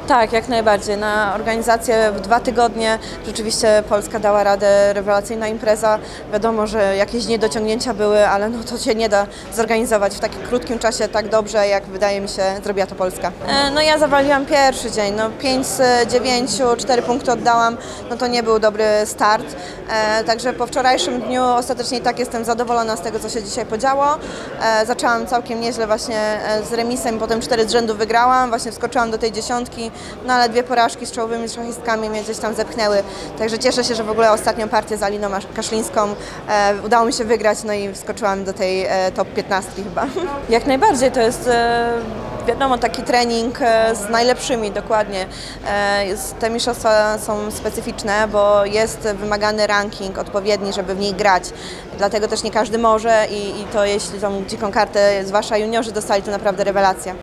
Tak, jak najbardziej. Na organizację w 2 tygodnie rzeczywiście Polska dała radę, rewelacyjna impreza. Wiadomo, że jakieś niedociągnięcia były, ale no to się nie da zorganizować w takim krótkim czasie tak dobrze, jak wydaje mi się zrobiła to Polska. No ja zawaliłam pierwszy dzień, no 5 z 9, 4 punkty oddałam, no to nie był dobry start. Także po wczorajszym dniu ostatecznie i tak jestem zadowolona z tego, co się dzisiaj podziało. Zaczęłam całkiem nieźle właśnie z remisem, potem 4 z rzędu wygrałam, właśnie wskoczyłam do tej 10. No ale 2 porażki z czołowymi szachistkami mnie gdzieś tam zepchnęły, także cieszę się, że w ogóle ostatnią partię z Aliną Kaszlińską udało mi się wygrać, no i wskoczyłam do tej top 15 chyba. Jak najbardziej, to jest wiadomo, taki trening z najlepszymi, dokładnie. Te mistrzostwa są specyficzne, bo jest wymagany ranking odpowiedni, żeby w niej grać. Dlatego też nie każdy może i to jeśli tą dziką kartę, zwłaszcza juniorzy dostali, to naprawdę rewelacja.